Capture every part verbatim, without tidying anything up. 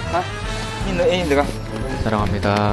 가. 니 애인 들어가. 사랑합니다.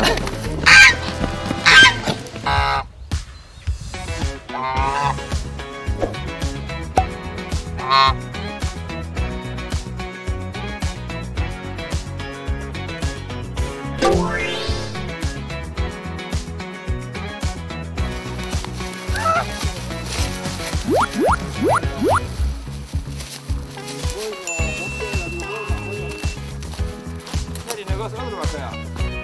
혜리 내가 서울로 갈 거야.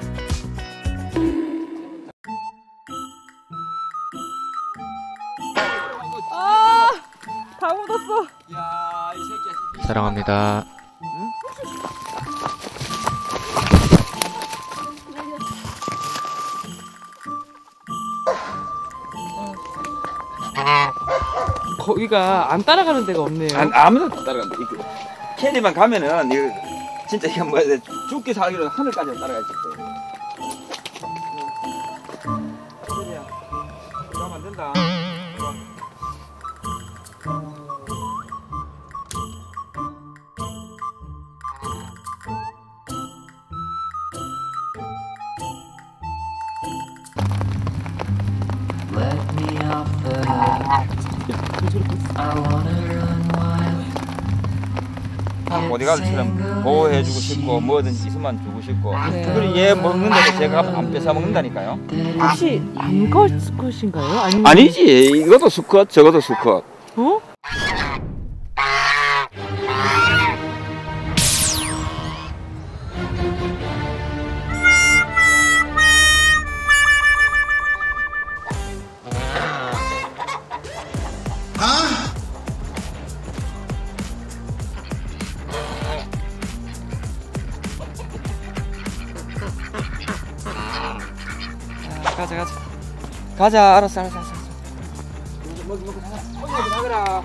아, 다 묻었어. 야, 이 새끼야. 사랑합니다. 응? 거기가 안 따라가는 데가 없네요. 안, 아무도 못 따라간다. 이거 캐리만 가면은 이거 진짜 이게 뭐야? 죽기 살기로 하늘까지 따라갈 수 있어. 캐리야, 가면 안 된다. Let me off the hook. I wanna run wild. 보디가드처럼 보호해주고 싶고 뭐든지 있으면 주고 싶고. 네. 그리고 얘 먹는다고 제가 안 뺏어 먹는다니까요. 혹시 암컷 수컷인가요? 아니면 아니지, 이것도 수컷, 저것도 수컷. 어? 가자, 가자. 가자, 알았어, 알았어, 알았어. 먹고, 먹고, 가자. 먹고, 나가라.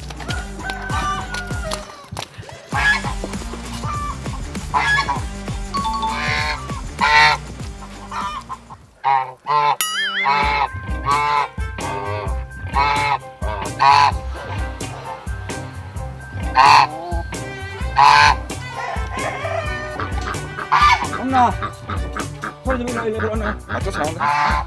엄마, 소리 좀 일로 일로 오네. 아, 쫓아온다.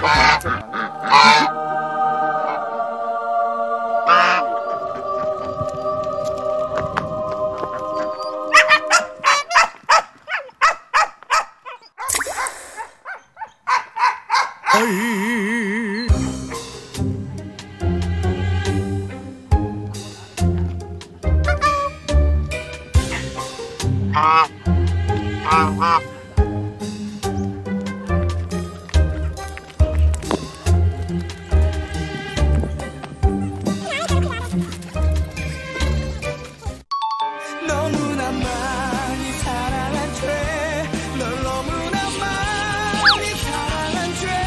너무나 많이 사랑한 죄, 널 너무나 많이 사랑한 죄,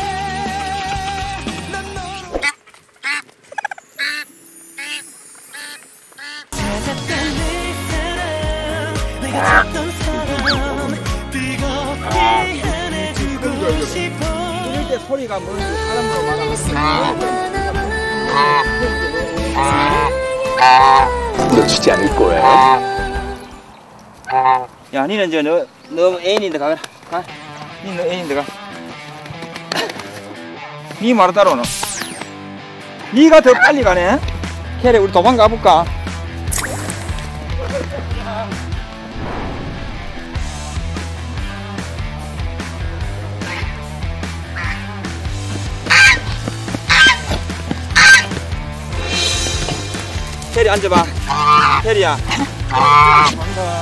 난 너를 찾았던 내 사랑, 내가 찾던 사람, 뜨겁게 안아주고 싶어. 이럴 때 소리가 뭐 사람으로 말하면 놓치지 않을 거야. 야, 니는 이제 너, 너 애인인데 가라. 가. 니는 애인인데 가. 니 말을 따라오노. 니가 더 빨리 가네. 캐리, 우리 도망가 볼까? 캐리 앉아봐. 캐리야. 도망가.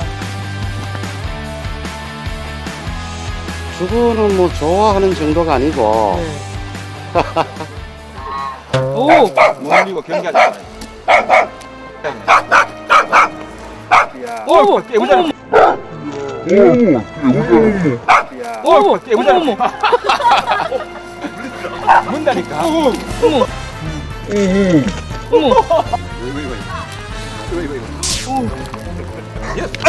그거는 뭐 좋아하는 정도가 아니고. 오! 못 이고 경기하자. 야. 오! 오, 깨우자. 야. 오, 깨우자. 문다니까. 어머! 어머! 이거 이거 이거 이거 이거. 오. 예.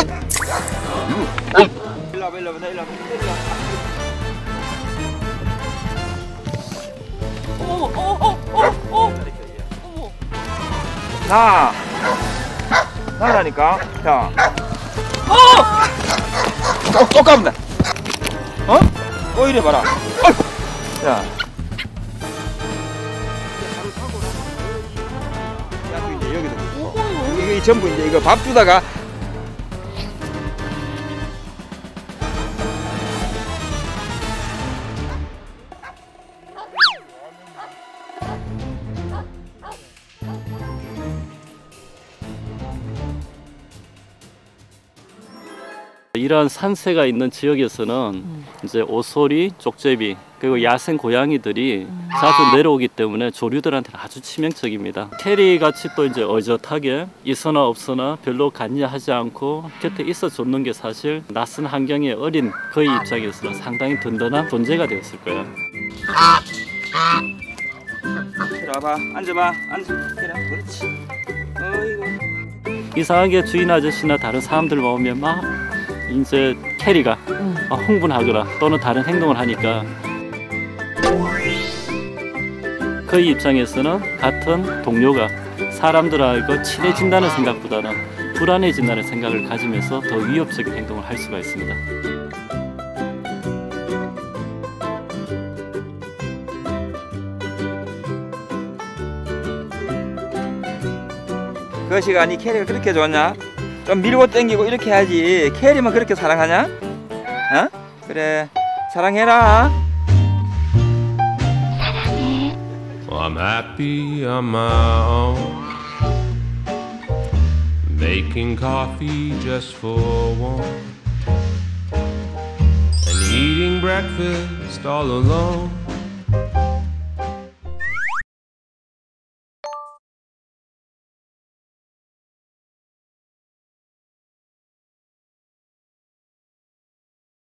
일로 와봐, 일로 와봐, 일로 와봐. 어머! 어! 어! 어! 어! 어머! 나. 나라니까. 자. 어! 쏙, 쏙 가본다. 어? 또 이래 봐라. 아이고. 자. 야, 또 이제 여기도 있고. 이게 전부 이제 이거 밥 주다가 이러한 산세가 있는 지역에서는 음. 이제 오소리, 쪽제비 그리고 야생 고양이들이 자주 내려오기 때문에 조류들한테는 아주 치명적입니다. 캐리 같이 또 이제 어젓하게 있으나 없으나 별로 관여하지 않고 곁에 있어 줬는 게 사실 낯선 환경의 어린 그의 입장에서는 상당히 든든한 존재가 되었을 거예요. 이리 와봐. 앉아봐. 앉아. 이리 와. 그렇지. 어이구. 이상하게 주인 아저씨나 다른 사람들 보면 막 이제 캐리가 음. 어, 흥분하거나 또는 다른 행동을 하니까 그의 입장에서는 같은 동료가 사람들하고 친해진다는 생각보다는 불안해진다는 생각을 가지면서 더 위협적인 행동을 할 수가 있습니다. 그 시간이 캐리가 그렇게 좋냐? 좀 밀고 당기고 이렇게 해야지. 캐리만 그렇게 사랑하냐? 어? 그래. 사랑해라. Well, I'm happy on my own, making coffee just for one, and eating breakfast all alone.